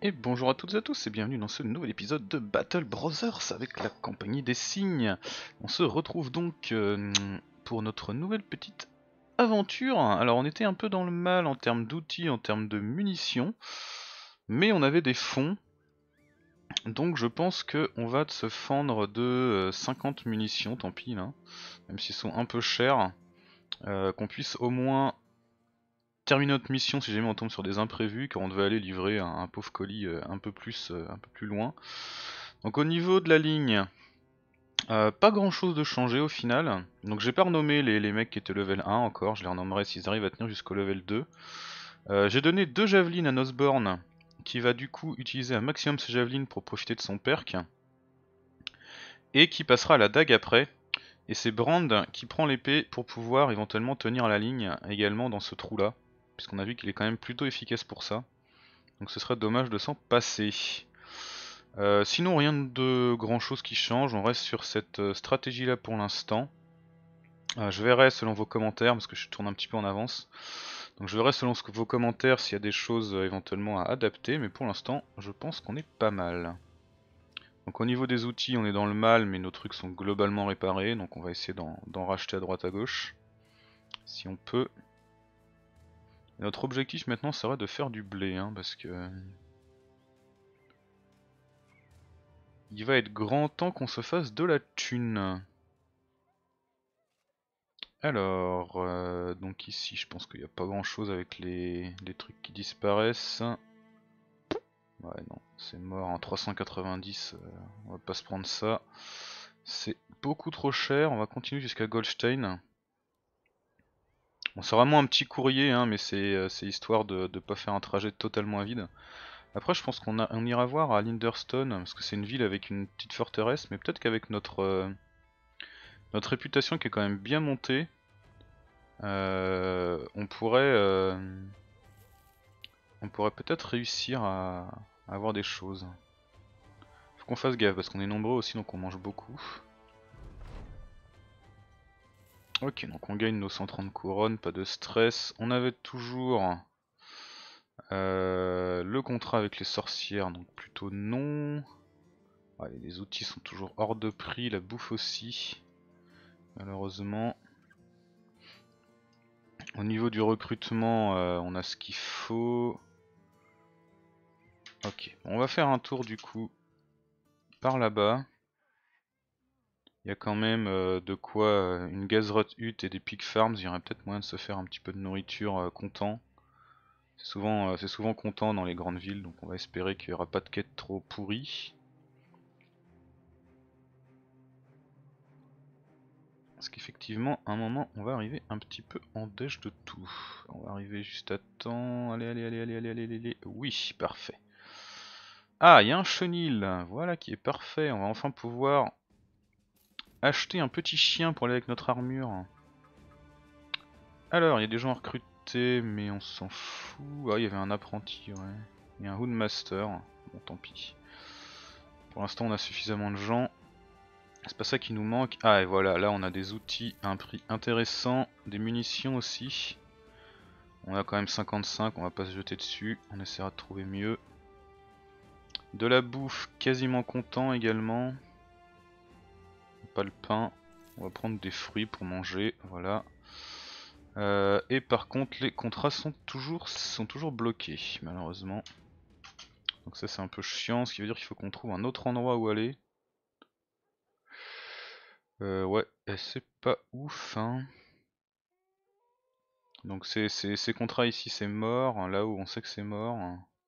Et bonjour à toutes et à tous et bienvenue dans ce nouvel épisode de Battle Brothers avec la compagnie des cygnes. On se retrouve donc pour notre nouvelle petite aventure. Alors on était un peu dans le mal en termes d'outils, en termes de munitions, mais on avait des fonds. Donc je pense qu'on va se fendre de 50 munitions, tant pis là, même s'ils sont un peu chers, qu'on puisse au moins terminer notre mission si jamais on tombe sur des imprévus, car on devait aller livrer un pauvre colis un peu plus loin. Donc au niveau de la ligne, pas grand chose de changé au final. Donc j'ai pas renommé les mecs qui étaient level 1 encore, je les renommerai s'ils arrivent à tenir jusqu'au level 2. J'ai donné 2 javelines à Nosborn, qui va du coup utiliser un maximum ses javelines pour profiter de son perk, et qui passera à la dague après. Et c'est Brand qui prend l'épée pour pouvoir éventuellement tenir la ligne également dans ce trou là, puisqu'on a vu qu'il est quand même plutôt efficace pour ça. Donc ce serait dommage de s'en passer. Sinon rien de grand chose qui change, on reste sur cette stratégie là pour l'instant. Je verrai selon vos commentaires, parce que je tourne un petit peu en avance. Donc je verrai selon vos commentaires s'il y a des choses éventuellement à adapter, mais pour l'instant je pense qu'on est pas mal. Donc au niveau des outils on est dans le mal, mais nos trucs sont globalement réparés, donc on va essayer d'en racheter à droite à gauche, si on peut. Et notre objectif maintenant serait de faire du blé, hein, parce que il va être grand temps qu'on se fasse de la thune. Alors, donc ici je pense qu'il n'y a pas grand chose avec les trucs qui disparaissent. Ouais non, c'est mort en 390, on va pas se prendre ça. C'est beaucoup trop cher, on va continuer jusqu'à Goldstein. Bon, c'est vraiment un petit courrier, hein, mais c'est histoire de pas faire un trajet totalement à vide. Après je pense on ira voir à Linderstone, parce que c'est une ville avec une petite forteresse, mais peut-être qu'avec notre réputation qui est quand même bien montée, on pourrait peut-être réussir à avoir des choses. Faut qu'on fasse gaffe parce qu'on est nombreux aussi, donc on mange beaucoup. Ok, donc on gagne nos 130 couronnes, pas de stress. On avait toujours le contrat avec les sorcières, donc plutôt non. Ouais, les outils sont toujours hors de prix, la bouffe aussi, malheureusement. Au niveau du recrutement, on a ce qu'il faut. Ok, on va faire un tour du coup par là-bas. Il y a quand même de quoi, une Gazrot Hut et des pig farms, il y aurait peut-être moyen de se faire un petit peu de nourriture comptant. C'est souvent comptant dans les grandes villes, donc on va espérer qu'il n'y aura pas de quête trop pourrie. Parce qu'effectivement, à un moment, on va arriver un petit peu en dèche de tout. On va arriver juste à temps. Allez, allez, allez, allez, allez, allez, allez. Oui, parfait. Ah, il y a un chenil, voilà qui est parfait. On va enfin pouvoir acheter un petit chien pour aller avec notre armure. Alors, il y a des gens à recruter, mais on s'en fout. Ah, il y avait un apprenti, ouais. Il y a un Houndmaster. Bon, tant pis. Pour l'instant, on a suffisamment de gens. C'est pas ça qui nous manque. Ah, et voilà, là, on a des outils à un prix intéressant. Des munitions aussi. On a quand même 55, on va pas se jeter dessus. On essaiera de trouver mieux. De la bouffe, quasiment content également. Pas le pain. On va prendre des fruits pour manger, voilà. Et par contre les contrats sont toujours bloqués malheureusement. Donc ça c'est un peu chiant, ce qui veut dire qu'il faut qu'on trouve un autre endroit où aller. Ouais, c'est pas ouf hein. Donc ces contrats ici c'est mort, là où on sait que c'est mort.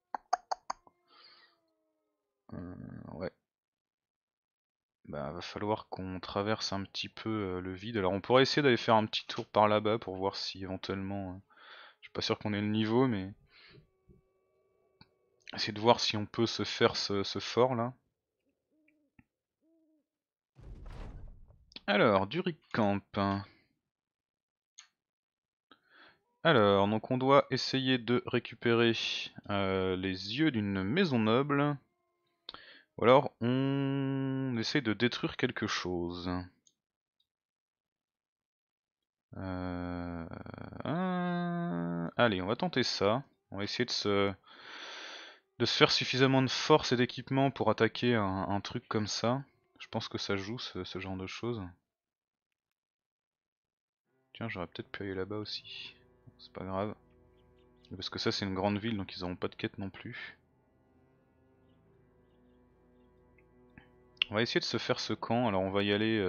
Ouais. Bah va falloir qu'on traverse un petit peu le vide. Alors on pourrait essayer d'aller faire un petit tour par là-bas pour voir si éventuellement... je suis pas sûr qu'on ait le niveau mais... Essayer de voir si on peut se faire ce fort là. Alors, du Camp. Alors, donc on doit essayer de récupérer les yeux d'une maison noble. Ou alors on essaye de détruire quelque chose. Allez, on va tenter ça. On va essayer de se faire suffisamment de force et d'équipement pour attaquer un truc comme ça. Je pense que ça joue ce genre de choses. Tiens, j'aurais peut-être pu aller là-bas aussi. C'est pas grave. Parce que ça c'est une grande ville donc ils auront pas de quête non plus. On va essayer de se faire ce camp, alors on va y aller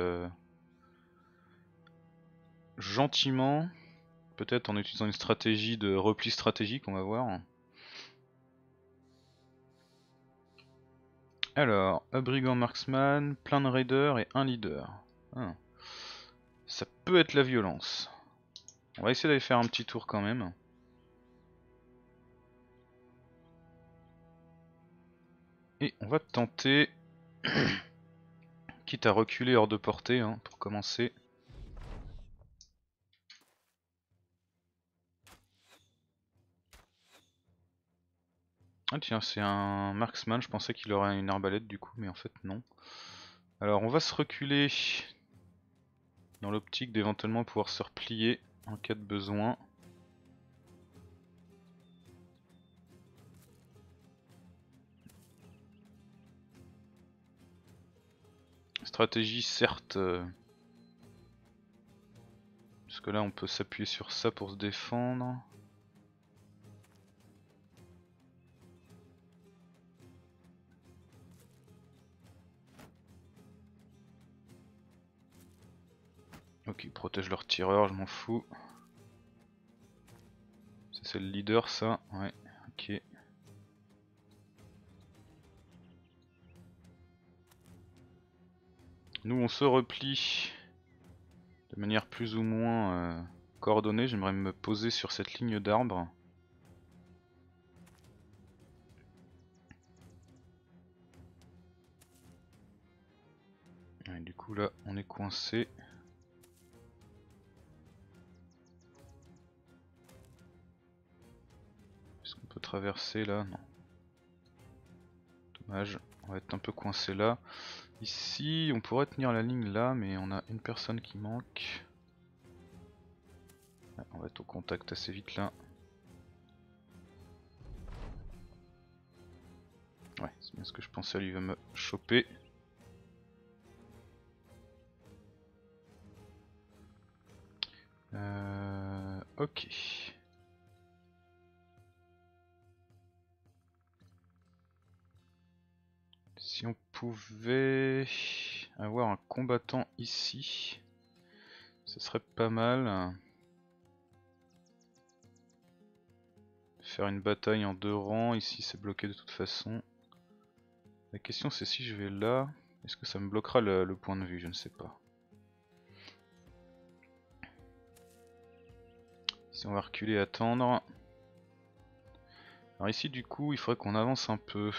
gentiment. Peut-être en utilisant une stratégie de repli stratégique, on va voir. Alors, un brigand marksman, plein de raiders et un leader. Ah. Ça peut être la violence. On va essayer d'aller faire un petit tour quand même. Et on va tenter, quitte à reculer hors de portée hein, pour commencer. Ah tiens, c'est un marksman, je pensais qu'il aurait une arbalète du coup, mais en fait non. Alors on va se reculer dans l'optique d'éventuellement pouvoir se replier en cas de besoin. Stratégie certes, parce que là on peut s'appuyer sur ça pour se défendre. Ok, ils protègent leur tireur, je m'en fous. Ça c'est le leader ça, ouais, ok. Nous on se replie de manière plus ou moins coordonnée, j'aimerais me poser sur cette ligne d'arbres. Ouais, du coup là on est coincé. Est-ce qu'on peut traverser là? Non. Dommage, on va être un peu coincé là. Ici on pourrait tenir la ligne là mais on a une personne qui manque. Ouais, on va être au contact assez vite là. Ouais, c'est bien ce que je pensais, lui va me choper. Ok. Si on pouvait avoir un combattant ici, ce serait pas mal. Faire une bataille en 2 rangs, ici c'est bloqué de toute façon. La question c'est si je vais là, est-ce que ça me bloquera le point de vue, je ne sais pas. Si on va reculer et attendre. Alors ici du coup il faudrait qu'on avance un peu.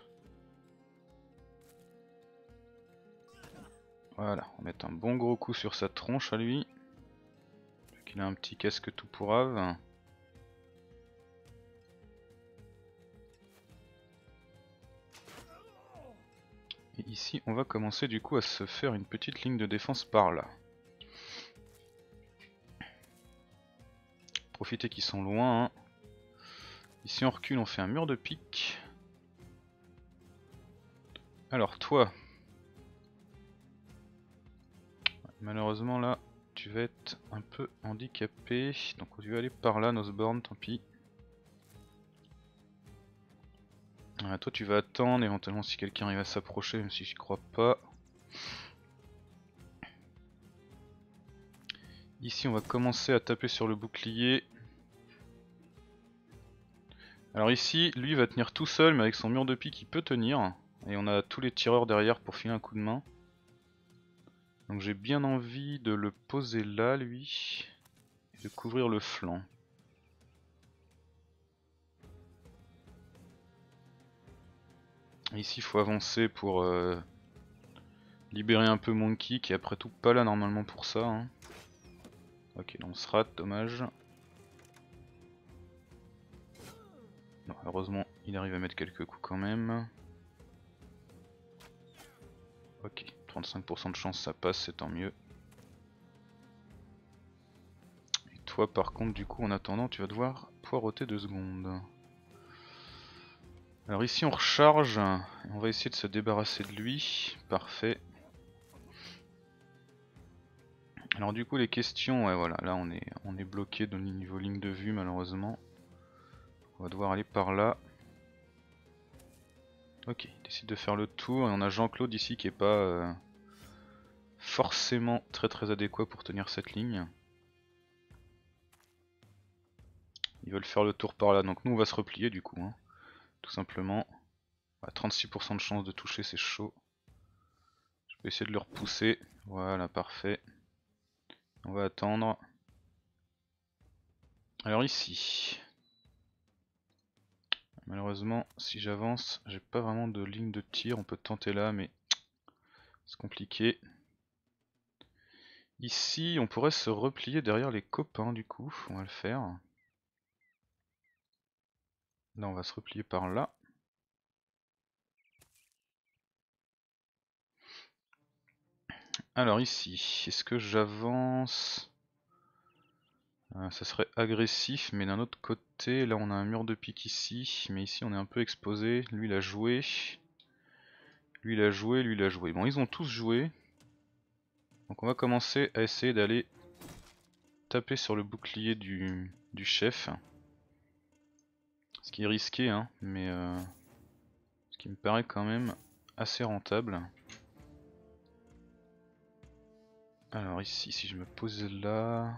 Voilà, on va mettre un bon gros coup sur sa tronche à lui. Vu qu'il a un petit casque tout pourrave. Et ici on va commencer du coup à se faire une petite ligne de défense par là. Profitez qu'ils sont loin. Hein. Ici on recule, on fait un mur de pique. Alors toi, malheureusement là tu vas être un peu handicapé, donc tu vas aller par là Nosborn, tant pis. Toi tu vas attendre éventuellement si quelqu'un arrive à s'approcher, même si j'y crois pas. Ici on va commencer à taper sur le bouclier. Alors ici lui va tenir tout seul mais avec son mur de pique il peut tenir. Et on a tous les tireurs derrière pour filer un coup de main. Donc j'ai bien envie de le poser là lui. Et de couvrir le flanc. Ici il faut avancer pour libérer un peu Monkey qui est après tout pas là normalement pour ça. Hein. Ok, donc on se rate, dommage. Non, heureusement il arrive à mettre quelques coups quand même. Ok, 35% de chance ça passe, c'est tant mieux. Et toi par contre du coup en attendant tu vas devoir poireauter 2 secondes. Alors ici on recharge, on va essayer de se débarrasser de lui, parfait. Alors du coup les questions, ouais voilà, là on est bloqué dans le niveau ligne de vue malheureusement. On va devoir aller par là. Ok, il décide de faire le tour et on a Jean-Claude ici qui est pas forcément très adéquat pour tenir cette ligne. Ils veulent faire le tour par là, donc nous on va se replier du coup, hein, tout simplement. 36% de chance de toucher, c'est chaud. Je vais essayer de le repousser, voilà parfait. On va attendre. Alors ici, malheureusement si j'avance, j'ai pas vraiment de ligne de tir, on peut tenter là mais c'est compliqué. Ici on pourrait se replier derrière les copains du coup, on va le faire. Là on va se replier par là. Alors ici, est-ce que j'avance? Ça serait agressif, mais d'un autre côté, là on a un mur de pique ici, mais ici on est un peu exposé. Lui il a joué, lui il a joué, lui il a joué. Bon, ils ont tous joué, donc on va commencer à essayer d'aller taper sur le bouclier du chef. Ce qui est risqué, hein, mais ce qui me paraît quand même assez rentable. Alors ici, si je me pose là...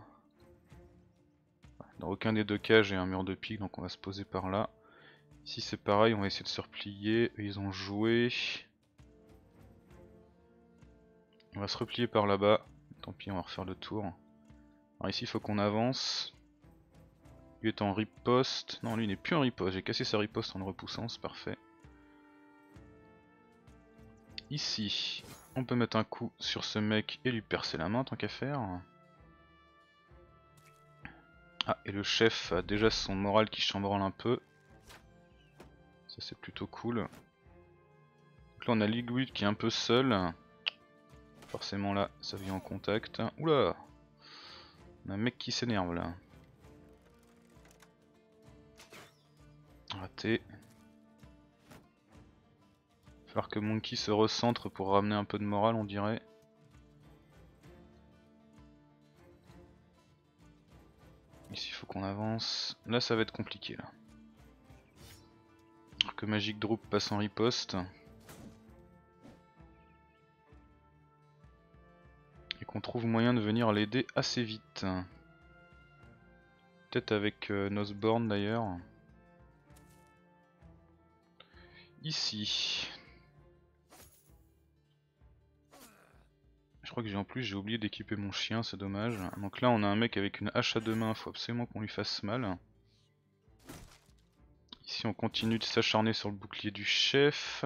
Dans aucun des deux cas j'ai un mur de pique, donc on va se poser par là. Ici c'est pareil, on va essayer de se replier, ils ont joué. On va se replier par là-bas, tant pis on va refaire le tour. Alors ici il faut qu'on avance. Lui est en riposte, non lui n'est plus en riposte, j'ai cassé sa riposte en le repoussant, c'est parfait. Ici, on peut mettre un coup sur ce mec et lui percer la main tant qu'à faire. Ah, et le chef a déjà son moral qui chambranle un peu. Ça c'est plutôt cool. Donc là on a Ligwit qui est un peu seul. Forcément là, ça vient en contact. Oula! On a un mec qui s'énerve là. Raté. Il va falloir que Monkey se recentre pour ramener un peu de morale on dirait. Ici il faut qu'on avance. Là ça va être compliqué là. Alors que Magic Droop passe en riposte. Et qu'on trouve moyen de venir l'aider assez vite. Peut-être avec Nosborn d'ailleurs. Ici. Je crois que j'ai en plus j'ai oublié d'équiper mon chien, c'est dommage. Donc là on a un mec avec une hache à deux mains, faut absolument qu'on lui fasse mal. Ici on continue de s'acharner sur le bouclier du chef.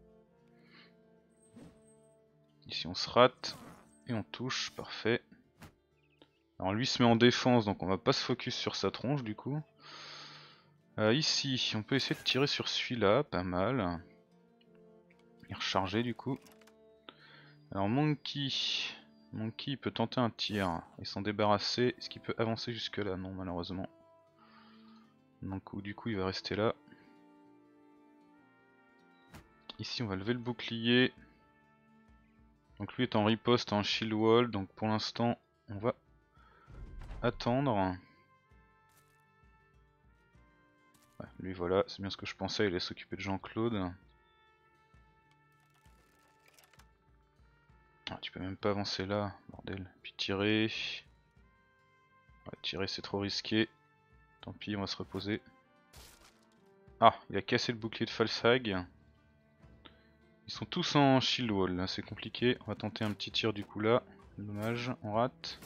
Ici on se rate et on touche, parfait. Alors lui se met en défense donc on va pas se focus sur sa tronche du coup. Ici on peut essayer de tirer sur celui-là, pas mal. Il est rechargé du coup. Alors Monkey il peut tenter un tir et s'en débarrasser. Est-ce qu'il peut avancer jusque là? Non malheureusement. Donc du coup il va rester là. Ici on va lever le bouclier. Donc lui est en riposte, en shield wall, donc pour l'instant on va attendre. Ouais, lui voilà, c'est bien ce que je pensais, il allait s'occuper de Jean-Claude. Ah, tu peux même pas avancer là, bordel. Puis tirer. Ouais, tirer c'est trop risqué. Tant pis, on va se reposer. Ah, il a cassé le bouclier de Falsag. Ils sont tous en shield wall, là c'est compliqué. On va tenter un petit tir du coup là. Dommage, on rate.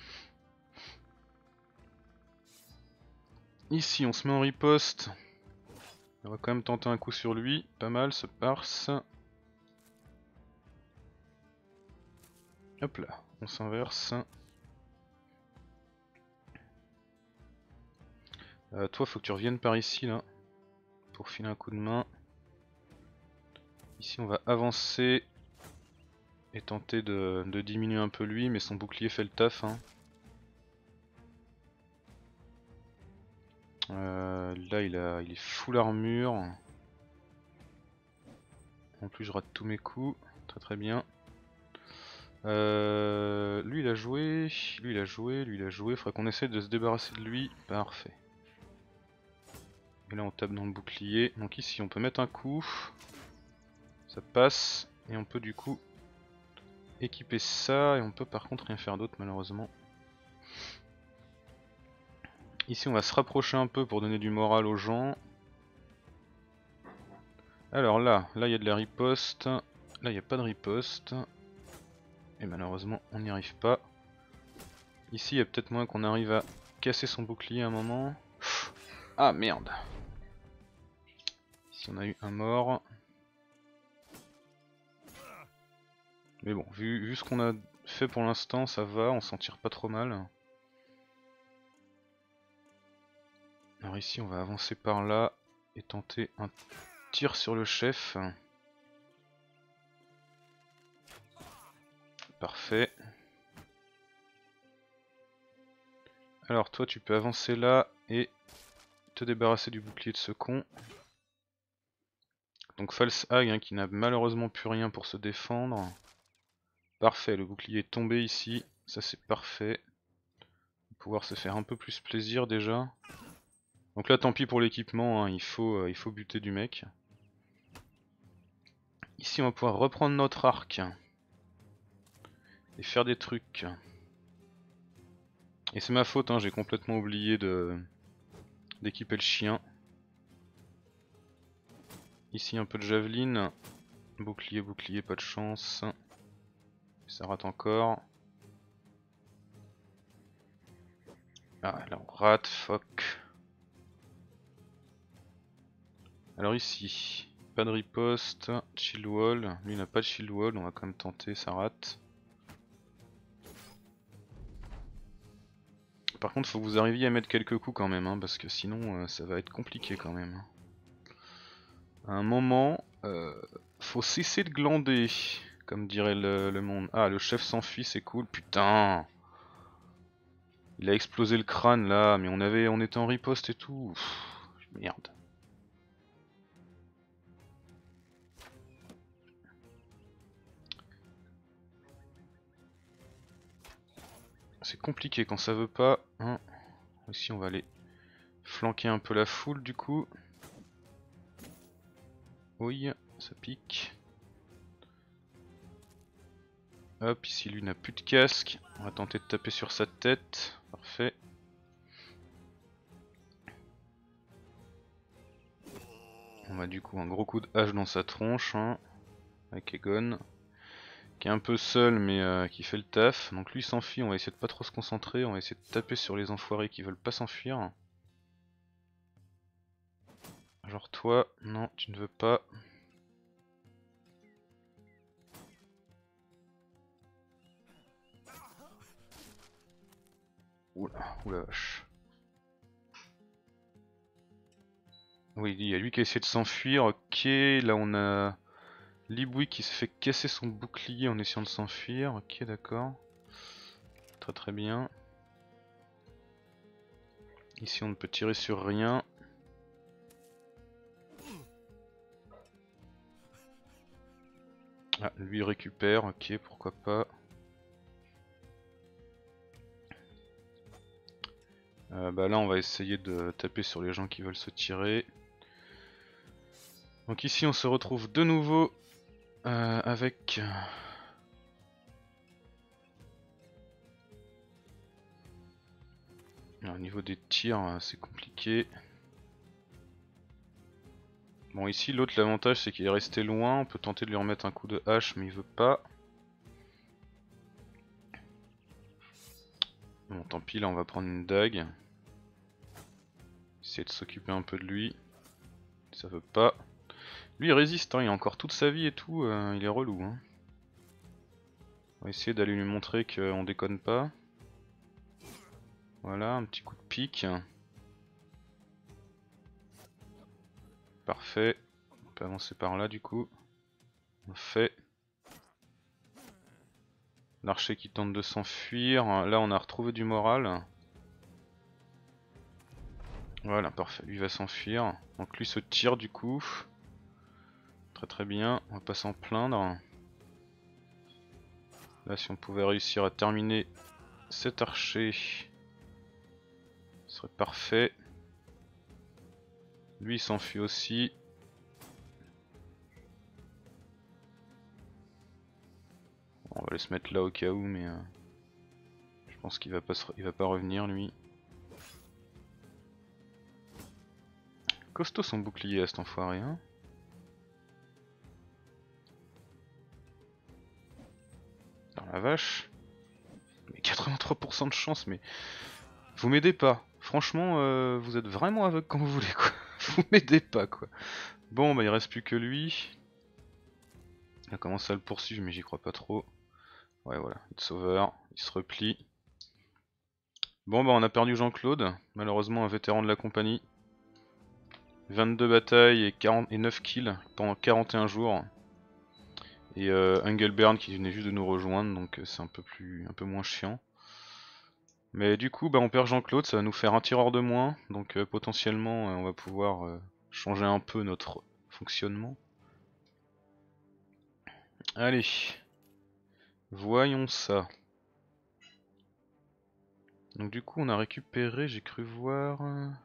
Ici on se met en riposte. On va quand même tenter un coup sur lui. Pas mal, ce parse. Hop là, on s'inverse. Toi faut que tu reviennes par ici là. Pour filer un coup de main. Ici on va avancer. Et tenter de diminuer un peu lui, mais son bouclier fait le taf. Hein. Là il est full armure. En plus je rate tous mes coups. Très très bien. Lui il a joué, lui il a joué, lui il a joué. Faudrait qu'on essaie de se débarrasser de lui. Parfait. Et là on tape dans le bouclier. Donc ici on peut mettre un coup. Ça passe. Et on peut du coup équiper ça. Et on peut par contre rien faire d'autre malheureusement. Ici on va se rapprocher un peu pour donner du moral aux gens. Alors là il y a de la riposte. Là il n'y a pas de riposte. Et malheureusement on n'y arrive pas. Ici il y a peut-être moyen qu'on arrive à casser son bouclier à un moment. Ah merde. Ici on a eu un mort. Mais bon, vu ce qu'on a fait pour l'instant, ça va, on s'en tire pas trop mal. Alors ici on va avancer par là et tenter un tir sur le chef. Parfait. Alors toi tu peux avancer là et te débarrasser du bouclier de ce con. Donc False Hag hein, qui n'a malheureusement plus rien pour se défendre. Parfait, le bouclier est tombé ici, ça c'est parfait. On va pouvoir se faire un peu plus plaisir déjà. Donc là tant pis pour l'équipement, hein, il faut buter du mec. Ici on va pouvoir reprendre notre arc et faire des trucs. Et c'est ma faute, hein, j'ai complètement oublié d'équiper le chien. Ici un peu de javeline. Bouclier, bouclier, pas de chance. Ça rate encore. Ah là on rate, fuck. Alors ici, pas de riposte, shield wall. Lui il n'a pas de shield wall, on va quand même tenter, ça rate. Par contre faut que vous arriviez à mettre quelques coups quand même, hein, parce que sinon ça va être compliqué quand même. À un moment, faut cesser de glander, comme dirait le monde. Ah le chef s'enfuit, c'est cool, putain. Il a explosé le crâne là, mais on était en riposte et tout. Pff, merde. C'est compliqué quand ça veut pas. Hein. Ici on va aller flanquer un peu la foule du coup. Oui, ça pique. Hop, ici lui n'a plus de casque. On va tenter de taper sur sa tête. Parfait. On va du coup un gros coup de hache dans sa tronche. Hein, avec Egon. Qui est un peu seul mais qui fait le taf. Donc lui s'enfuit, on va essayer de pas trop se concentrer. On va essayer de taper sur les enfoirés qui veulent pas s'enfuir. Genre toi, non tu ne veux pas. Oula, oula vache. Oui, il y a lui qui a essayé de s'enfuir. Ok, là on a Libouille qui se fait casser son bouclier en essayant de s'enfuir. Ok, d'accord. Très très bien. Ici on ne peut tirer sur rien. Ah, lui il récupère. Ok, pourquoi pas. Bah là on va essayer de taper sur les gens qui veulent se tirer. Donc ici on se retrouve de nouveau avec... Alors, au niveau des tirs c'est compliqué. Bon ici l'autre l'avantage c'est qu'il est resté loin, on peut tenter de lui remettre un coup de hache mais il veut pas. Bon tant pis là on va prendre une dague. Essayer de s'occuper un peu de lui. Ça veut pas. Lui il résiste, hein, il a encore toute sa vie et tout, il est relou. Hein. On va essayer d'aller lui montrer qu'on déconne pas. Voilà, un petit coup de pique. Parfait. On peut avancer par là du coup. On fait. L'archer qui tente de s'enfuir. Là on a retrouvé du moral. Voilà, parfait. Lui va s'enfuir. Donc lui se tire du coup. Très très bien, on va pas s'en plaindre. Là si on pouvait réussir à terminer cet archer, ce serait parfait. Lui il s'enfuit aussi. On va aller se mettre là au cas où, mais je pense qu'il va pas revenir lui. Costaud son bouclier à cet enfoiré, hein. Dans la vache. Mais 83% de chance, mais vous m'aidez pas. Franchement, vous êtes vraiment aveugle quand vous voulez, quoi. Vous m'aidez pas, quoi. Bon, bah il reste plus que lui. Il a commencé à le poursuivre, mais j'y crois pas trop. Ouais, voilà, il est sauveur, il se replie. Bon, bah on a perdu Jean-Claude, malheureusement un vétéran de la compagnie. 22 batailles et 9 kills pendant 41 jours. Et Engelbert qui venait juste de nous rejoindre, donc c'est un peu moins chiant. Mais du coup, bah on perd Jean-Claude, ça va nous faire un tireur de moins, donc potentiellement on va pouvoir changer un peu notre fonctionnement. Allez, voyons ça. Donc du coup on a récupéré, j'ai cru voir,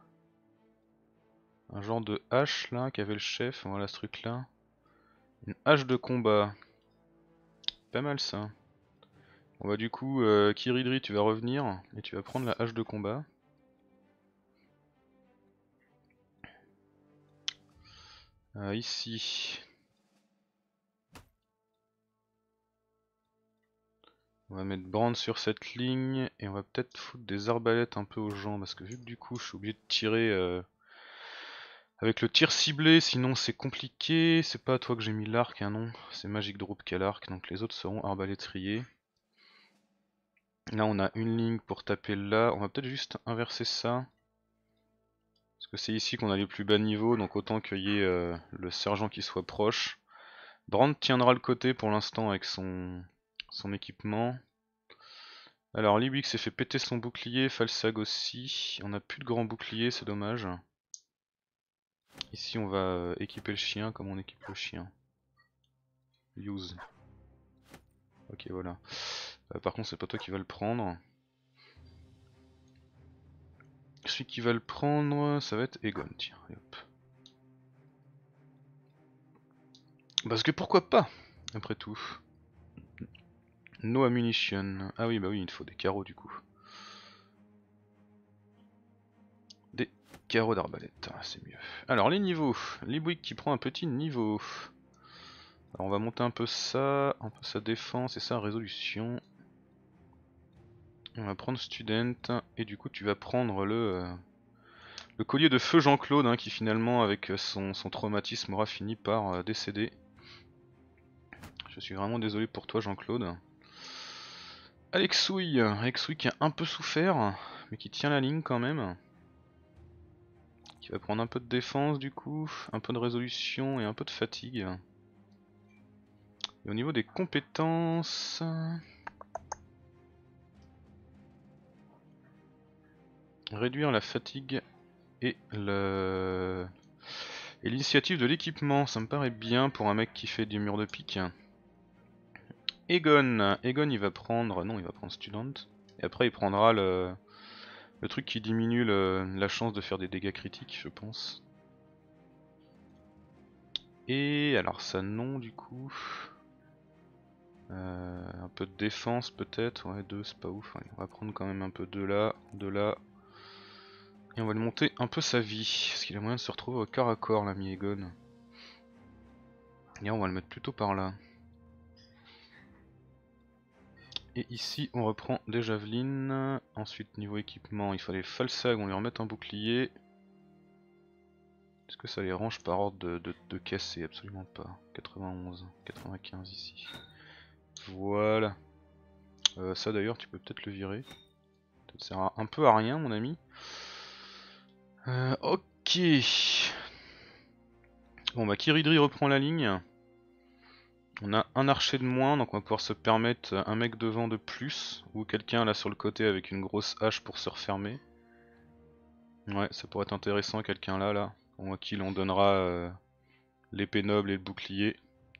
un genre de hache là qu'avait le chef, voilà ce truc là. Une hache de combat, pas mal ça. Bon bah du coup, Kiridri tu vas revenir et tu vas prendre la hache de combat. Ici. On va mettre Brand sur cette ligne et on va peut-être foutre des arbalètes un peu aux gens parce que vu que du coup je suis obligé de tirer avec le tir ciblé, sinon c'est compliqué. C'est pas à toi que j'ai mis l'arc, hein, non, c'est Magic Drop qui a l'arc, donc les autres seront arbalétriers. Là on a une ligne pour taper là, on va peut-être juste inverser ça. Parce que c'est ici qu'on a les plus bas niveaux, donc autant qu'il y ait le sergent qui soit proche. Brand tiendra le côté pour l'instant avec son équipement. Alors Liebig s'est fait péter son bouclier, Falsag aussi. On a plus de grand bouclier, c'est dommage. Ici on va équiper le chien comme on équipe le chien. Use. Ok voilà. Par contre c'est pas toi qui va le prendre. Celui qui va le prendre, ça va être Egon, tiens, et hop. Parce que pourquoi pas, après tout. No ammunition. Ah oui bah oui, il faut des carreaux du coup. Des carreaux d'arbalète, c'est mieux. Alors les niveaux. Liebig qui prend un petit niveau. Alors on va monter un peu ça, un peu sa défense et sa résolution. On va prendre Student et du coup tu vas prendre le collier de feu Jean-Claude hein, qui finalement avec son traumatisme aura fini par décéder. Je suis vraiment désolé pour toi Jean-Claude. Alexouille qui a un peu souffert mais qui tient la ligne quand même. Qui va prendre un peu de défense du coup, un peu de résolution et un peu de fatigue. Et au niveau des compétences... Réduire la fatigue et l'initiative de l'équipement, ça me paraît bien pour un mec qui fait du mur de pique. Egon il va prendre... Non, il va prendre Student. Et après il prendra le truc qui diminue la chance de faire des dégâts critiques, je pense. Et alors ça non du coup... un peu de défense peut-être, ouais 2 c'est pas ouf, ouais. On va prendre quand même un peu de là, et on va lui monter un peu sa vie, parce qu'il a moyen de se retrouver au corps à corps l'ami Egon. Et on va le mettre plutôt par là. Et ici on reprend des javelines, ensuite niveau équipement il fallait Falsag, on lui remette un bouclier. Est-ce que ça les range par ordre de casser? Absolument pas. 91, 95 ici. Voilà. Ça d'ailleurs tu peux peut-être le virer. Ça sert un peu à rien mon ami. Ok. Bon bah Kiridri reprend la ligne. On a un archer de moins donc on va pouvoir se permettre un mec devant de plus. Ou quelqu'un là sur le côté avec une grosse hache pour se refermer. Ouais ça pourrait être intéressant quelqu'un là. Bon à qui l'on donnera l'épée noble et le bouclier.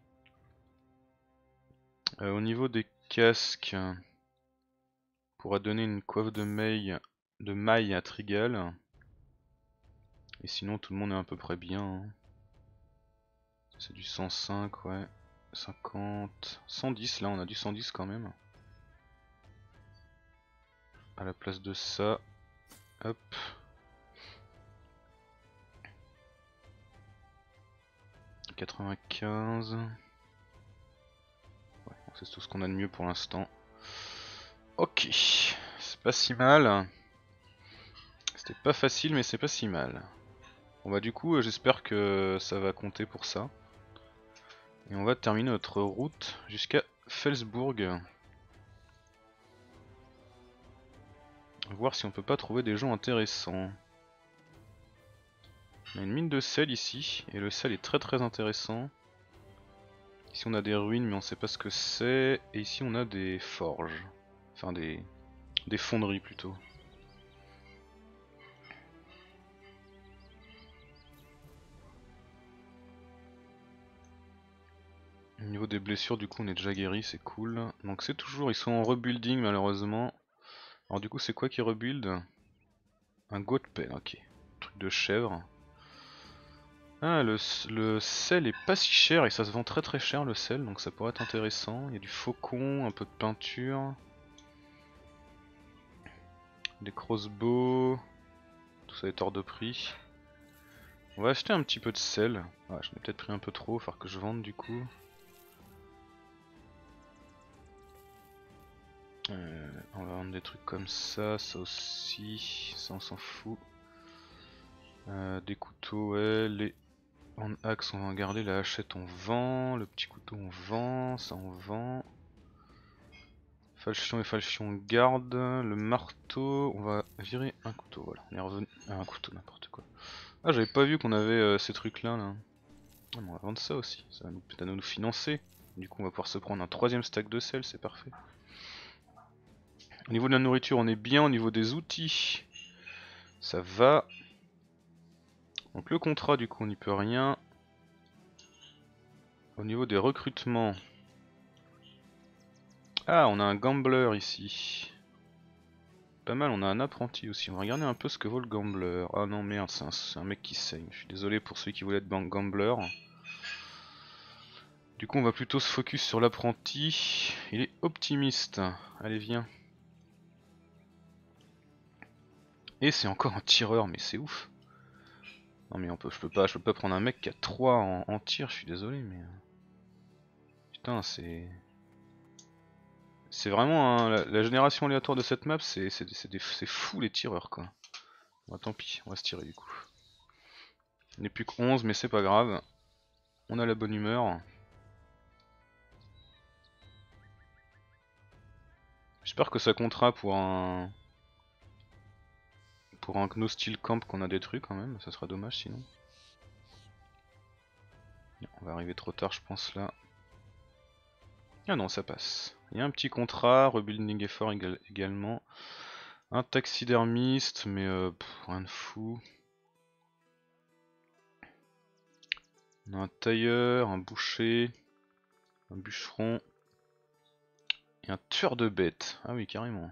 Au niveau des casques, on pourra donner une coiffe de maille à Trigal. Et sinon tout le monde est à peu près bien. Hein. C'est du 105, ouais. 50, 110 là, on a du 110 quand même. À la place de ça, hop. « 95. Ouais, c'est tout ce qu'on a de mieux pour l'instant. Ok, c'est pas si mal. C'était pas facile, mais c'est pas si mal. Bon bah du coup, j'espère que ça va compter pour ça. Et on va terminer notre route jusqu'à Felsburg. Voir si on peut pas trouver des gens intéressants. On a une mine de sel ici, et le sel est très intéressant. Ici on a des ruines mais on sait pas ce que c'est, et ici on a des forges. Enfin des fonderies plutôt. Au niveau des blessures du coup on est déjà guéri, c'est cool. Donc c'est toujours, ils sont en rebuilding malheureusement. Alors du coup c'est quoi qui rebuild? Un goat pen, ok. Truc de chèvre. Ah le sel est pas si cher et ça se vend très cher le sel, donc ça pourrait être intéressant. Il y a du faucon, un peu de peinture. Des crossbows. Tout ça est hors de prix. On va acheter un petit peu de sel. Ouais, j'en ai peut-être pris un peu trop, il va falloir que je vende du coup. On va vendre des trucs comme ça aussi, ça on s'en fout. Des couteaux, ouais, les en axe on va en garder, la hachette on vend, le petit couteau on vend, ça on vend. Falchion et falchion on garde, le marteau, on va virer un couteau, voilà, on est revenu à un couteau, n'importe quoi. Ah j'avais pas vu qu'on avait ces trucs là. Ah, mais on va vendre ça aussi, ça va peut-être nous financer. Du coup on va pouvoir se prendre un troisième stack de sel, c'est parfait. Au niveau de la nourriture on est bien, au niveau des outils ça va. Donc le contrat du coup on n'y peut rien. Au niveau des recrutements. Ah on a un gambler ici. Pas mal, on a un apprenti aussi. On va regarder un peu ce que vaut le gambler. Ah non merde, c'est un mec qui saigne. Je suis désolé pour ceux qui voulaient être gambler. Du coup on va plutôt se focus sur l'apprenti. Il est optimiste. Allez viens. Et c'est encore un tireur, mais c'est ouf. Non mais je peux pas prendre un mec qui a 3 en tir, je suis désolé mais... Putain c'est... C'est vraiment la génération aléatoire de cette map, c'est fou les tireurs quoi. Bon, tant pis, on va se tirer du coup. On n'est plus que 11 mais c'est pas grave. On a la bonne humeur. J'espère que ça comptera pour un... No Steel Camp qu'on a détruit quand même, ça sera dommage sinon. On va arriver trop tard je pense là. Ah non ça passe. Il y a un petit contrat, rebuilding effort également. Un taxidermiste mais rien de fou. On a un tailleur, un boucher, un bûcheron et un tueur de bêtes. Ah oui carrément.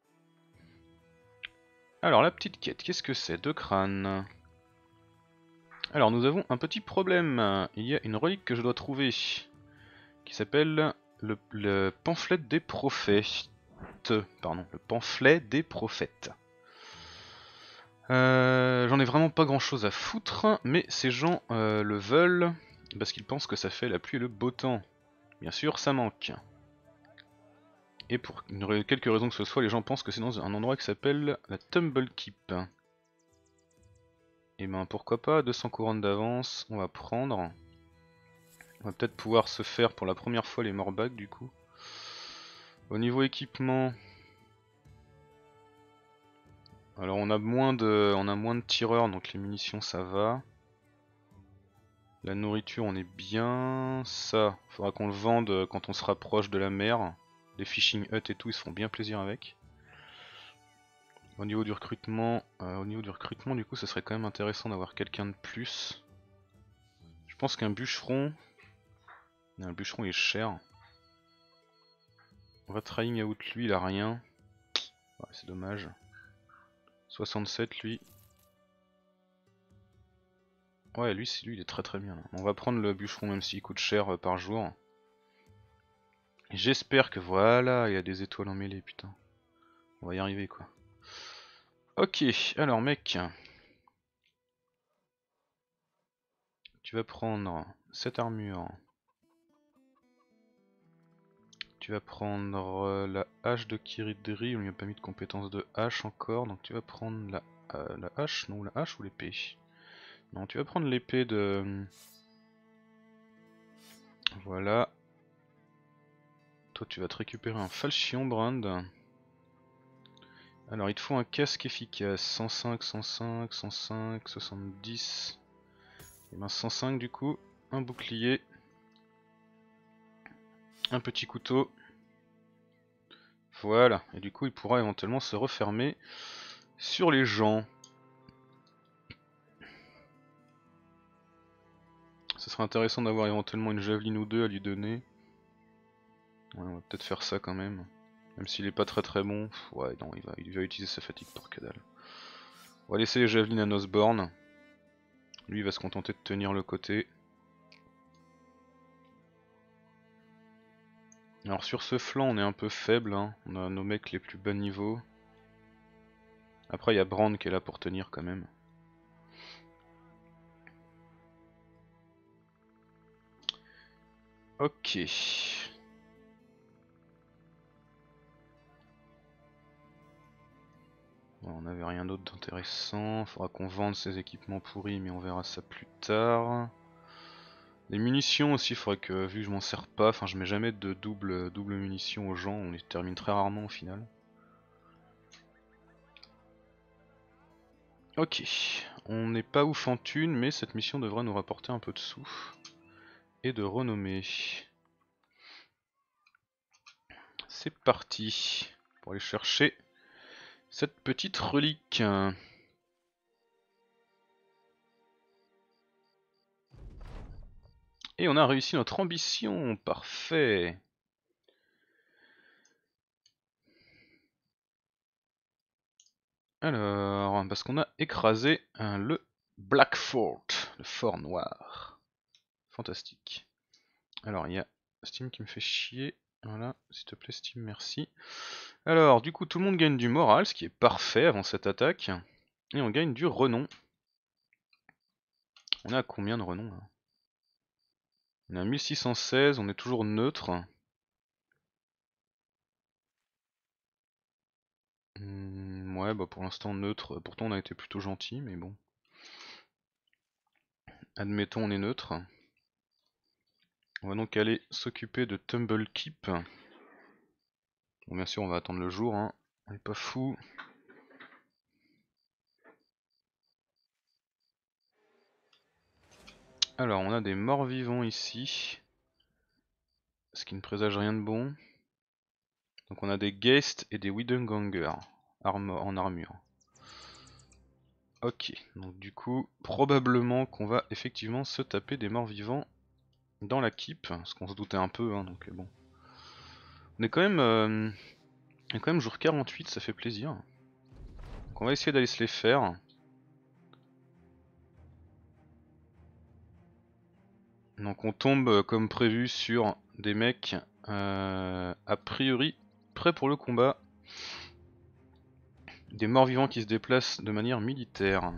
Alors la petite quête, qu'est-ce que c'est? 2 crânes. Alors nous avons un petit problème. Il y a une relique que je dois trouver qui s'appelle le pamphlet des prophètes. Pardon, le pamphlet des prophètes. J'en ai vraiment pas grand chose à foutre, mais ces gens le veulent parce qu'ils pensent que ça fait la pluie et le beau temps. Bien sûr, ça manque. Et pour quelques raisons que ce soit, les gens pensent que c'est dans un endroit qui s'appelle la Tumble Keep. Et ben pourquoi pas, 200 couronnes d'avance, on va prendre. On va peut-être pouvoir se faire pour la première fois les morbags du coup. Au niveau équipement, alors on a moins de tireurs donc les munitions ça va. La nourriture on est bien. Ça, faudra qu'on le vende quand on se rapproche de la mer. Les fishing huts et tout ils se font bien plaisir avec. Au niveau du recrutement, du coup ça serait quand même intéressant d'avoir quelqu'un de plus. pense qu'un bûcheron... Un bûcheron il est cher. On va trying out lui, il a rien. Ouais, c'est dommage. 67 lui. Ouais, lui il est très bien. Là. On va prendre le bûcheron même s'il coûte cher par jour. J'espère que voilà, il y a des étoiles en mêlée, putain. On va y arriver quoi. Ok, alors mec. Tu vas prendre cette armure. Tu vas prendre la hache de Kiridri, on lui a pas mis de compétence de hache encore, donc tu vas prendre la hache, non la hache ou l'épée. Non, tu vas prendre l'épée de... Voilà. Toi tu vas te récupérer un falchion brand. Alors il te faut un casque efficace, 105, 105, 105, 70... Et ben 105 du coup, un bouclier, un petit couteau. Voilà, et du coup il pourra éventuellement se refermer sur les gens. Ce serait intéressant d'avoir éventuellement une javeline ou deux à lui donner. Ouais, on va peut-être faire ça quand même. Même s'il est pas très bon. Ouais, non, il va utiliser sa fatigue pour que dalle. On va laisser les javelines à Nosborn. Lui il va se contenter de tenir le côté. Alors sur ce flanc on est un peu faible, hein. On a nos mecs les plus bas niveaux. Après il y a Brand qui est là pour tenir quand même. Ok. Bon, on n'avait rien d'autre d'intéressant. Faudra qu'on vende ces équipements pourris, mais on verra ça plus tard. Les munitions aussi, faudrait que, vu que je m'en sers pas, enfin je mets jamais de double munitions aux gens, on les termine très rarement au final. Ok, on n'est pas ouf en thunes, mais cette mission devrait nous rapporter un peu de sous et de renommée. C'est parti pour aller chercher cette petite relique. Et on a réussi notre ambition, parfait. Alors, parce qu'on a écrasé le Black Fort, le fort noir. Fantastique. Alors, il y a Steam qui me fait chier. Voilà, s'il te plaît Steam, merci. Alors, du coup, tout le monde gagne du moral, ce qui est parfait avant cette attaque. Et on gagne du renom. On est à combien de renom là? On est à 1616, on est toujours neutre. Ouais, bah pour l'instant neutre. Pourtant on a été plutôt gentil, mais bon. Admettons on est neutre. On va donc aller s'occuper de Tumblekeep. Bon, bien sûr on va attendre le jour, hein. On est pas fou. Alors on a des morts vivants ici. Ce qui ne présage rien de bon. Donc on a des Geist et des Widenganger en armure. Ok, donc du coup, probablement qu'on va effectivement se taper des morts vivants dans la keep, ce qu'on se doutait un peu, hein, donc bon. On est quand même jour 48, ça fait plaisir. Donc on va essayer d'aller se les faire. Donc on tombe comme prévu sur des mecs a priori prêts pour le combat. Des morts vivants qui se déplacent de manière militaire.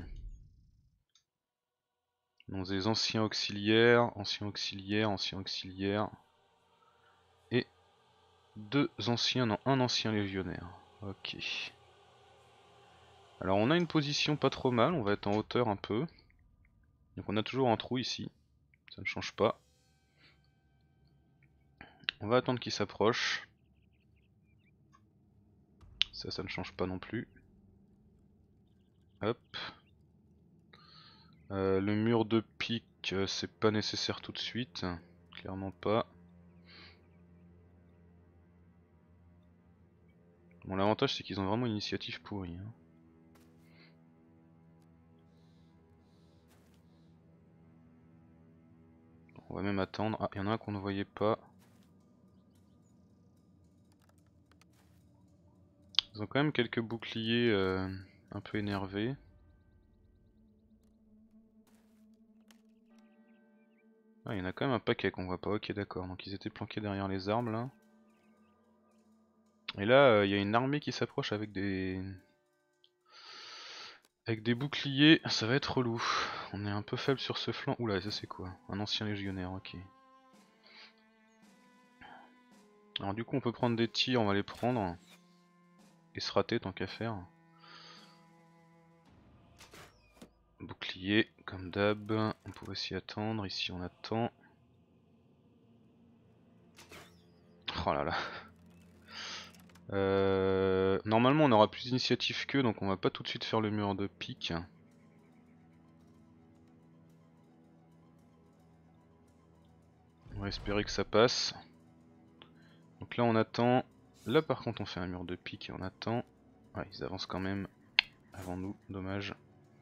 Donc des anciens auxiliaires, anciens auxiliaires, anciens auxiliaires. Et deux anciens, non, un ancien légionnaire. Ok. Alors on a une position pas trop mal, on va être en hauteur un peu. Donc on a toujours un trou ici, ça ne change pas. On va attendre qu'il s'approche. Ça ne change pas non plus. Hop. Le mur de pique, c'est pas nécessaire tout de suite. Clairement pas. Bon, l'avantage c'est qu'ils ont vraiment une initiative pourrie, hein. On va même attendre. Ah, il y en a un qu'on ne voyait pas. Ils ont quand même quelques boucliers un peu énervés. Ah, il y en a quand même un paquet qu'on voit pas. Ok, d'accord. Donc ils étaient planqués derrière les arbres là. Et là, il y a une armée qui s'approche avec des... Avec des boucliers, ça va être relou. On est un peu faible sur ce flanc. Oula, ça c'est quoi? Un ancien légionnaire, ok. Alors du coup on peut prendre des tirs, on va les prendre. Et se rater tant qu'à faire. Bouclier, comme d'hab. On pourrait s'y attendre, ici on attend. Oh là là. Normalement on aura plus d'initiative qu'eux, donc on va pas tout de suite faire le mur de pique. On va espérer que ça passe. Donc là on attend. Là par contre on fait un mur de pique et on attend. Ouais, ils avancent quand même avant nous, dommage.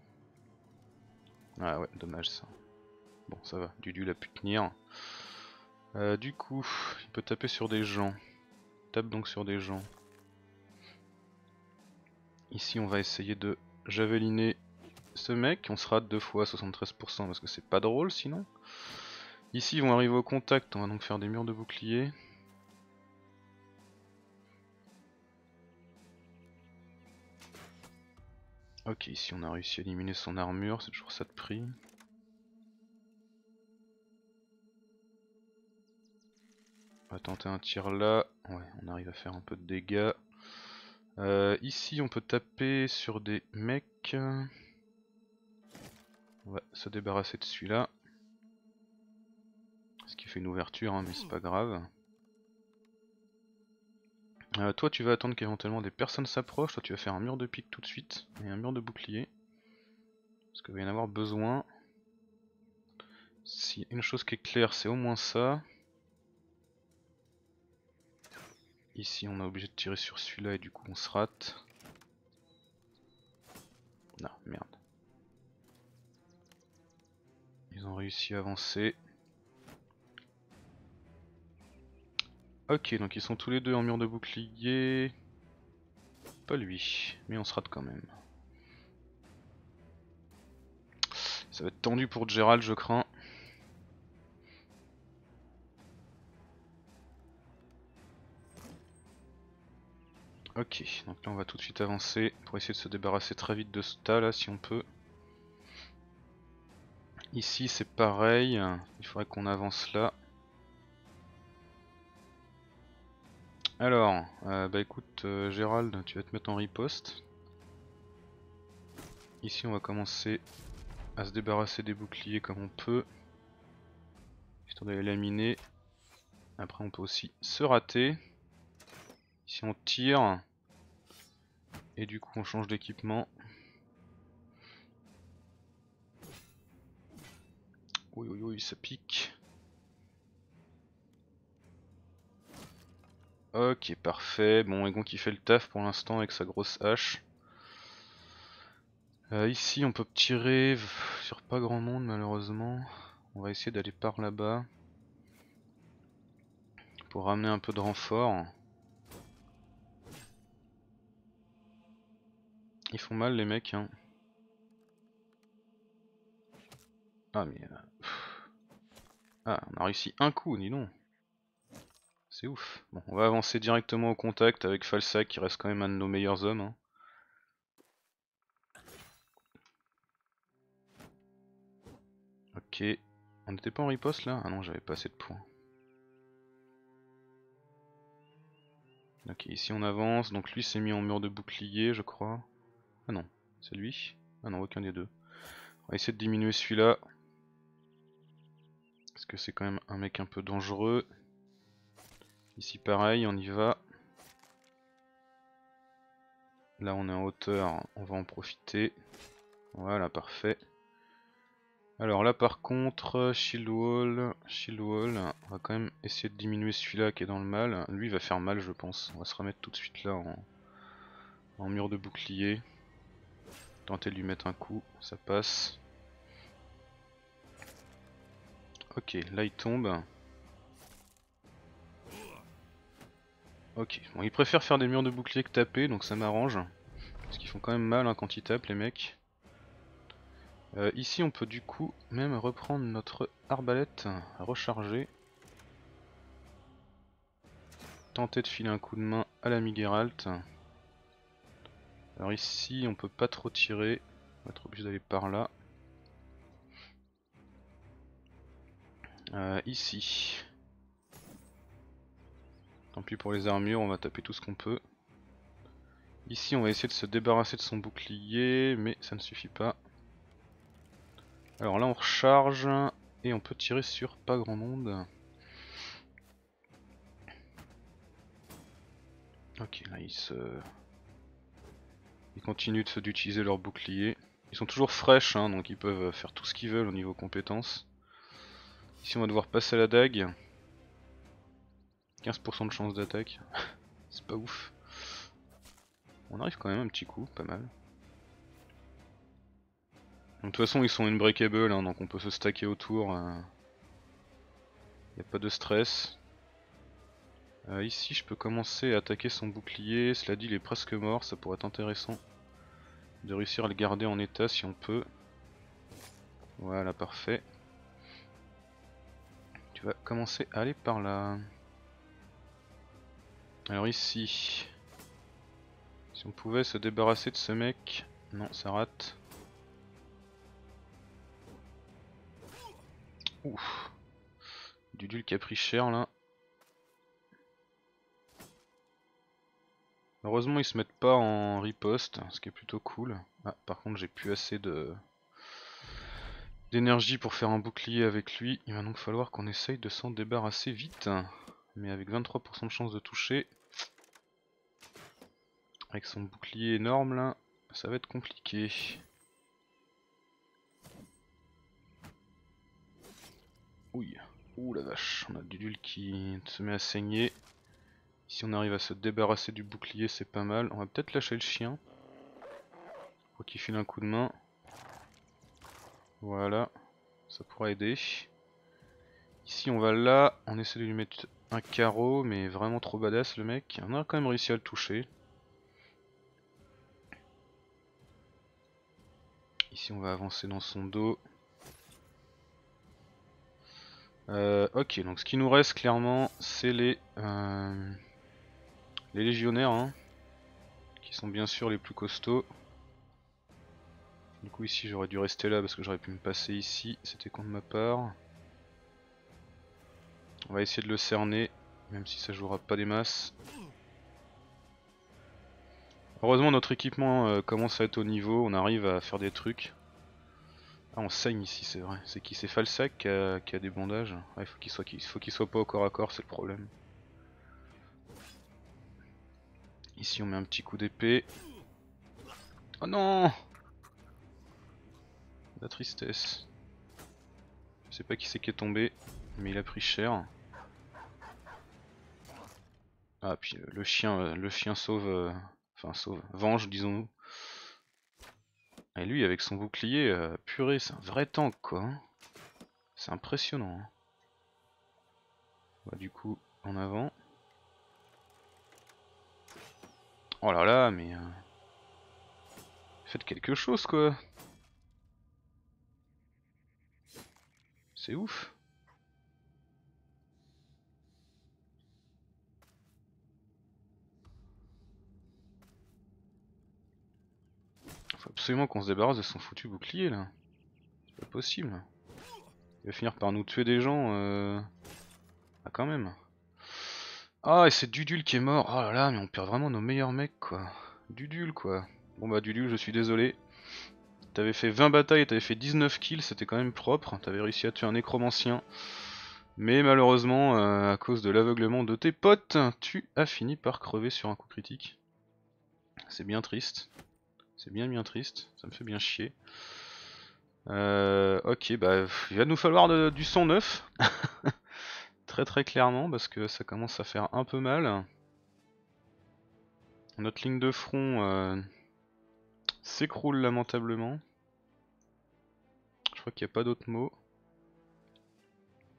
Ah ouais, dommage ça. Bon ça va, Dudu a pu tenir. Du coup, il peut taper sur des gens. Tape donc sur des gens. Ici on va essayer de javeliner ce mec. On se rate 2 fois 73% parce que c'est pas drôle sinon. Ici ils vont arriver au contact, on va donc faire des murs de bouclier. Ok, ici on a réussi à éliminer son armure, c'est toujours ça de prix. On va tenter un tir là, ouais on arrive à faire un peu de dégâts. Ici on peut taper sur des mecs. On va se débarrasser de celui-là. Ce qui fait une ouverture hein, mais c'est pas grave. Toi tu vas attendre qu'éventuellement des personnes s'approchent, toi tu vas faire un mur de pique tout de suite et un mur de bouclier. Parce qu'il va y en avoir besoin. Si une chose qui est claire c'est au moins ça. Ici on est obligé de tirer sur celui-là et du coup on se rate. Non, merde. Ils ont réussi à avancer. Ok, donc ils sont tous les deux en mur de bouclier. Pas lui, mais on se rate quand même. Ça va être tendu pour Gérald, je crains. Ok, donc là on va tout de suite avancer pour essayer de se débarrasser très vite de ce tas là si on peut. Ici c'est pareil, il faudrait qu'on avance là. Alors, bah écoute Gérald, tu vas te mettre en riposte. Ici on va commencer à se débarrasser des boucliers comme on peut. Histoire d'aller laminer. Après on peut aussi se rater. Ici on tire. Et du coup on change d'équipement. Oui oui oui ça pique. Ok parfait, bon Egon qui fait le taf pour l'instant avec sa grosse hache. Ici on peut tirer sur pas grand monde malheureusement. On va essayer d'aller par là-bas. Pour ramener un peu de renfort. Ils font mal les mecs hein. Ah mais... Ah on a réussi un coup dis donc. C'est ouf. Bon on va avancer directement au contact avec Falsac qui reste quand même un de nos meilleurs hommes hein. Ok. On n'était pas en riposte là? Ah non j'avais pas assez de points. Ok ici on avance, donc lui s'est mis en mur de bouclier je crois. Ah non, c'est lui? Ah non aucun des deux. On va essayer de diminuer celui-là. Parce que c'est quand même un mec un peu dangereux. Ici pareil, on y va. Là on est en hauteur, on va en profiter. Voilà, parfait. Alors là par contre, shield wall, on va quand même essayer de diminuer celui-là qui est dans le mal. Lui il va faire mal je pense. On va se remettre tout de suite là en mur de bouclier. Tenter de lui mettre un coup, ça passe. Ok, là il tombe. Ok, bon ils préfèrent faire des murs de bouclier que taper, donc ça m'arrange. Parce qu'ils font quand même mal hein, quand ils tapent les mecs. Ici on peut du coup même reprendre notre arbalète, recharger. Tenter de filer un coup de main à l'ami Geralt. Alors ici on peut pas trop tirer, on va être obligé d'aller par là. Ici. Tant pis pour les armures, on va taper tout ce qu'on peut. Ici on va essayer de se débarrasser de son bouclier, mais ça ne suffit pas. Alors là on recharge et on peut tirer sur pas grand monde. Ok, là ils continuent d'utiliser leur bouclier. Ils sont toujours fraîches hein, donc ils peuvent faire tout ce qu'ils veulent au niveau compétences. Ici on va devoir passer à la dague. 15% de chance d'attaque. C'est pas ouf. On arrive quand même un petit coup, pas mal. De toute façon ils sont unbreakable hein, donc on peut se stacker autour. Y a pas de stress. Ici je peux commencer à attaquer son bouclier, cela dit il est presque mort, ça pourrait être intéressant de réussir à le garder en état si on peut. Voilà, parfait. Tu vas commencer à aller par là. Alors ici, si on pouvait se débarrasser de ce mec. Non, ça rate. Ouf. Dudul qui a pris cher là. Heureusement ils se mettent pas en riposte, ce qui est plutôt cool. Ah, par contre j'ai plus assez d'énergie pour faire un bouclier avec lui. Il va donc falloir qu'on essaye de s'en débarrasser vite. Mais avec 23% de chance de toucher. Avec son bouclier énorme là, ça va être compliqué. Ouh, ouh la vache, on a Dudul qui se met à saigner. Si on arrive à se débarrasser du bouclier c'est pas mal. On va peut-être lâcher le chien. Faut qu'il file un coup de main. Voilà, ça pourra aider. Ici on va là, on essaie de lui mettre un carreau mais vraiment trop badass le mec. On a quand même réussi à le toucher. Ici on va avancer dans son dos. Ok, donc ce qui nous reste clairement c'est les légionnaires hein, qui sont bien sûr les plus costauds. Du coup ici j'aurais dû rester là parce que j'aurais pu me passer ici, c'était con de ma part. On va essayer de le cerner, même si ça jouera pas des masses. Heureusement notre équipement commence à être au niveau, on arrive à faire des trucs. Ah on saigne ici c'est vrai, c'est qui? C'est Falsac qui a des bandages. Ouais, faut qu'il soit pas au corps à corps, c'est le problème. Ici on met un petit coup d'épée. Oh non! La tristesse. Je sais pas qui c'est qui est tombé, mais il a pris cher. Ah puis le chien sauve, enfin sauve, venge disons-nous. Et lui avec son bouclier, purée c'est un vrai tank quoi. Hein. C'est impressionnant. Hein. Bah, du coup en avant. Oh là là mais faites quelque chose quoi. C'est ouf. Faut absolument qu'on se débarrasse de son foutu bouclier là. C'est pas possible. Il va finir par nous tuer des gens. Ah quand même. Ah et c'est Dudul qui est mort. Oh là là mais on perd vraiment nos meilleurs mecs quoi. Dudul quoi. Bon bah Dudul je suis désolé. T'avais fait 20 batailles et t'avais fait 19 kills, c'était quand même propre. T'avais réussi à tuer un nécromancien. Mais malheureusement, à cause de l'aveuglement de tes potes, tu as fini par crever sur un coup critique. C'est bien triste. C'est bien triste. Ça me fait bien chier. Ok, bah il va nous falloir du sang neuf. Très clairement, parce que ça commence à faire un peu mal. Notre ligne de front s'écroule lamentablement. Je crois qu'il n'y a pas d'autre mot.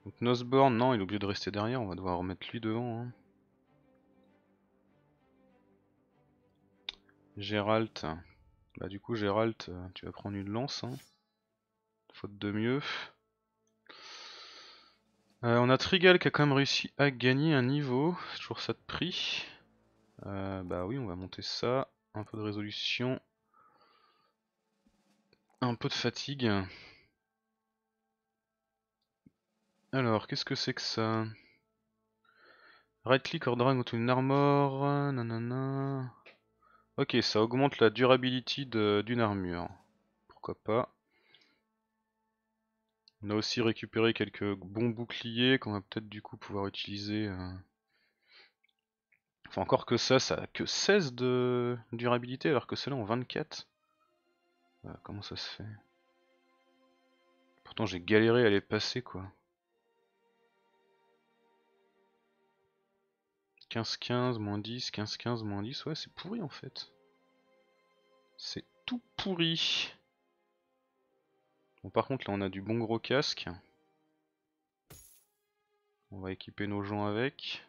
Donc Nosborn, non, il est obligé de rester derrière, on va devoir remettre lui devant. Hein. Gérald, bah du coup Gérald, tu vas prendre une lance, hein. Faute de mieux. On a Trigal qui a quand même réussi à gagner un niveau, c'est toujours ça de prix. Bah oui, on va monter ça, un peu de résolution, un peu de fatigue. Alors, qu'est-ce que c'est que ça? Right click or drag onto une armor, nanana. Ok, ça augmente la durability d'une armure. Pourquoi pas. On a aussi récupéré quelques bons boucliers qu'on va peut-être du coup pouvoir utiliser. Enfin encore que ça a que 16 de durabilité alors que ceux-là ont 24. Comment ça se fait? Pourtant j'ai galéré à les passer quoi. 15-15, moins 10, 15-15, moins 10, ouais c'est pourri en fait. C'est tout pourri. Bon par contre là on a du bon gros casque. On va équiper nos gens avec.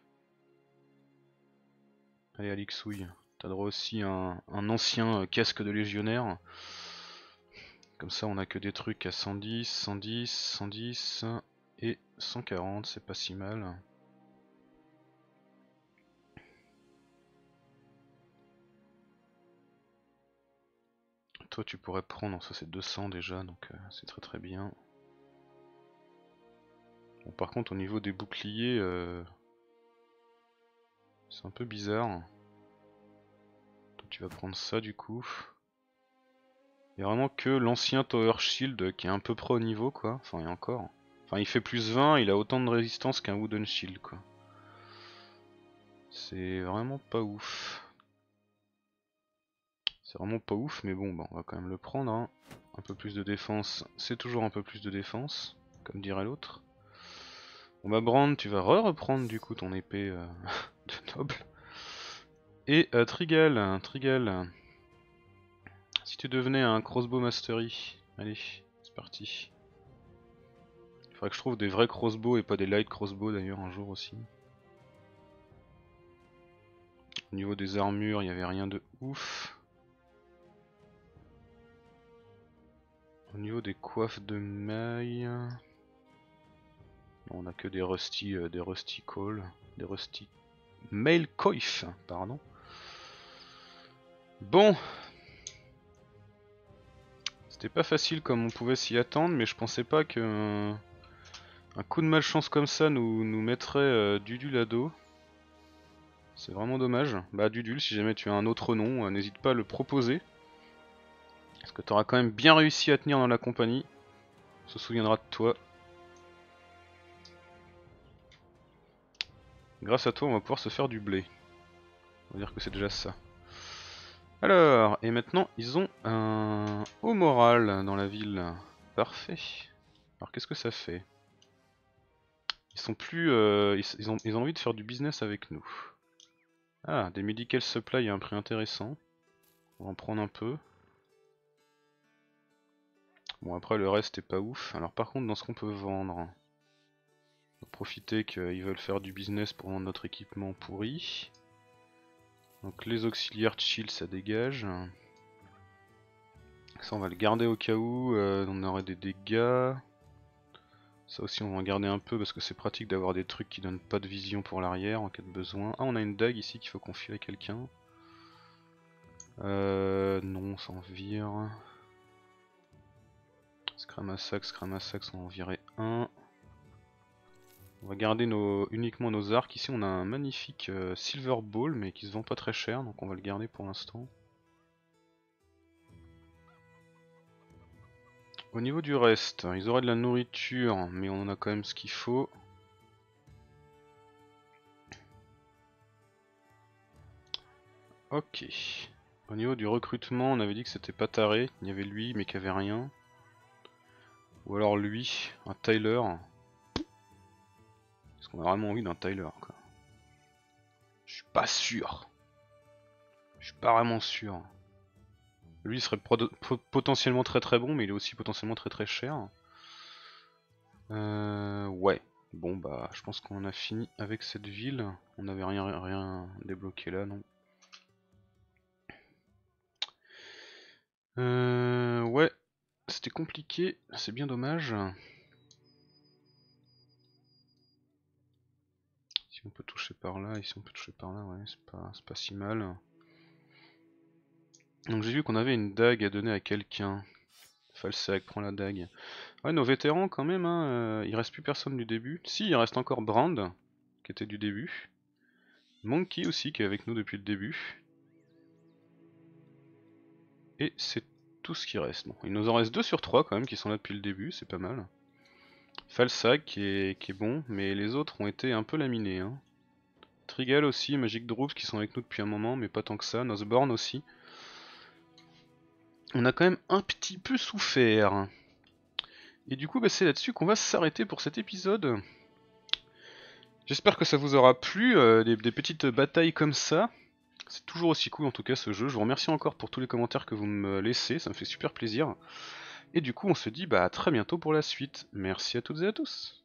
Allez Alixouille, t'as droit aussi à un ancien casque de légionnaire. Comme ça on a que des trucs à 110, 110, 110 et 140, c'est pas si mal. Toi tu pourrais prendre, ça c'est 200 déjà donc c'est très très bien. Bon par contre au niveau des boucliers c'est un peu bizarre. Toi tu vas prendre ça du coup. Il y a vraiment que l'ancien Tower Shield qui est un peu pro au niveau quoi, enfin et encore. Enfin il fait plus 20, il a autant de résistance qu'un Wooden Shield quoi. C'est vraiment pas ouf. C'est vraiment pas ouf mais bon, bah, on va quand même le prendre. Hein. Un peu plus de défense, c'est toujours un peu plus de défense, comme dirait l'autre. Bon bah Brand, tu vas reprendre du coup ton épée de noble. Et Trigal, si tu devenais un crossbow mastery, allez, c'est parti. Il faudrait que je trouve des vrais crossbows et pas des light crossbows d'ailleurs un jour aussi. Au niveau des armures, il n'y avait rien de ouf. Au niveau des coiffes de mailles, on a que des rusty call, des rusty mail coif, pardon. Bon, c'était pas facile comme on pouvait s'y attendre, mais je pensais pas que un coup de malchance comme ça nous mettrait Dudul à dos. C'est vraiment dommage. Bah Dudul, si jamais tu as un autre nom, n'hésite pas à le proposer. Parce que t'auras quand même bien réussi à tenir dans la compagnie. On se souviendra de toi. Grâce à toi, on va pouvoir se faire du blé. On va dire que c'est déjà ça. Alors, et maintenant, ils ont un haut moral dans la ville. Parfait. Alors, qu'est-ce que ça fait? Ils sont plus... ils ont envie de faire du business avec nous. Ah, des medical supplies à un prix intéressant. On va en prendre un peu. Bon, après, le reste est pas ouf. Alors, par contre, dans ce qu'on peut vendre... On va profiter qu'ils veulent faire du business pour vendre notre équipement pourri. Donc les auxiliaires de shield ça dégage. Ça on va le garder au cas où on aurait des dégâts. Ça aussi on va en garder un peu parce que c'est pratique d'avoir des trucs qui donnent pas de vision pour l'arrière en cas de besoin. Ah on a une dague ici qu'il faut confier à quelqu'un. Non ça en vire. Scramasax, on va en virer un. On va garder uniquement nos arcs. Ici on a un magnifique silver ball mais qui se vend pas très cher donc on va le garder pour l'instant. Au niveau du reste, ils auraient de la nourriture, mais on en a quand même ce qu'il faut. Ok. Au niveau du recrutement, on avait dit que c'était pas taré. Il y avait lui, mais qu'il n'y avait rien. Ou alors lui, un Tyler. Parce qu'on a vraiment envie d'un Tyler, quoi. Je suis pas sûr. Je suis pas vraiment sûr. Lui il serait potentiellement très très bon, mais il est aussi potentiellement très très cher. Ouais. Bon bah je pense qu'on en a fini avec cette ville. On n'avait rien débloqué là, non? Ouais, c'était compliqué, c'est bien dommage. Si on peut toucher par là, et si on peut toucher par là, ouais, c'est pas si mal. Donc j'ai vu qu'on avait une dague à donner à quelqu'un. Falsac, prends la dague. Ouais, nos vétérans quand même, hein, il reste plus personne du début. Si, il reste encore Brand, qui était du début. Monkey aussi, qui est avec nous depuis le début. Et c'est tout ce qui reste. Bon, il nous en reste 2 sur 3 quand même, qui sont là depuis le début, c'est pas mal. Falsac qui est bon, mais les autres ont été un peu laminés. Hein. Trigal aussi, Magic Droops qui sont avec nous depuis un moment, mais pas tant que ça. Nosborn aussi. On a quand même un petit peu souffert. Et du coup, bah, c'est là-dessus qu'on va s'arrêter pour cet épisode. J'espère que ça vous aura plu, des petites batailles comme ça. C'est toujours aussi cool en tout cas ce jeu. Je vous remercie encore pour tous les commentaires que vous me laissez, ça me fait super plaisir. Et du coup, on se dit bah, à très bientôt pour la suite. Merci à toutes et à tous.